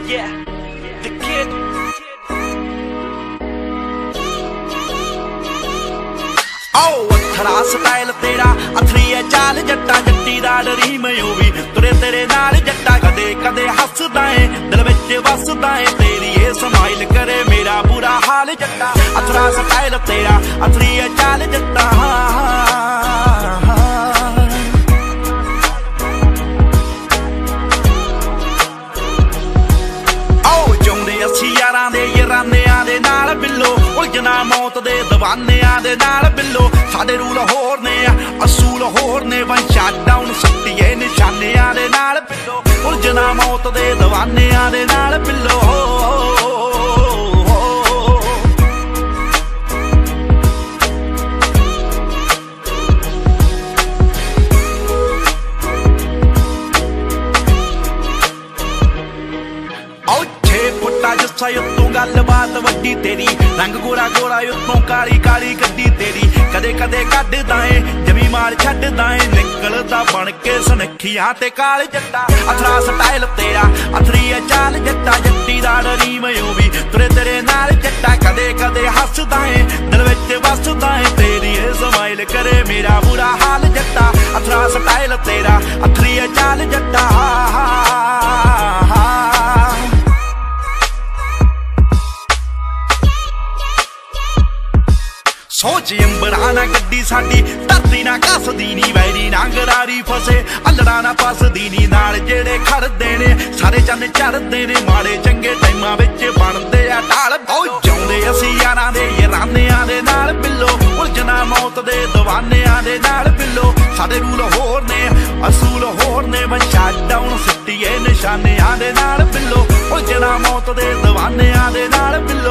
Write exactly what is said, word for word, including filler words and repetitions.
Yeah, the kid. Oh, अथरा style तेरा अथरी है चाल जट्टा जट्टी दा डरी मैं भी तुरे तेरे नाल जट्टा कदे कदे हसदा है दिल विच वसदा है तेरी ये स्माइल करे मेरा बुरा हाल जट्टा अथरा स्टाइल तेरा अथरी है चाल जट्टा यारां दे यारानियां दे नाल बिल्लो उलझना मौत दे दीवानियां दे नाल बिल्लो साडे रूल होर ने असूल होर ने वन शट डाउन सट्टिए निशानियां दे नाल बिल्लो उलझना मौत दे दीवानियां दे नाल बिल्लो जस्सा उत्तों गलबात वड्डी तेरी रंग गोरा गोरा उत्तों काली काली गड्डी तेरी कदे कदे कड्डदा है जमी मार छड्डदा है निकलदा बन के सुनखियां ते काल जट्टा अथरा स्टाइल तेरा अथरी है चाल जट्टा जट्टी दा डरी मैं भी तुरे तेरे नाल जट्टा कदे कदे हसदा है दिल विच वसदा है तेरी ये स्माइल करे मेरा बुरा हाल जट्टा अथरा स्टाइल तेरा अथरी है चाल जट्टा सोच अंबराना गड्डी साडी धरती ना कसदी नी वैरी ना गरारी फसे अल्लड़ा ना फसदी नी नाल जेड़े खड़दे ने सारे चंद चढ़दे ने माड़े चंगे टाइमां विच बनदे आ ढाल बहुत जाउंदे असीं यारां दे यारानियां दे नाल बिल्लो उलझना मौत दे दीवानियां दे नाल बिल्लो साडे रूल होर ने असूल होर ने वन शट डाउन सट्टिए निशानियां दे नाल बिल्लो उलझना मौत दे दीवानियां दे नाल बिल्लो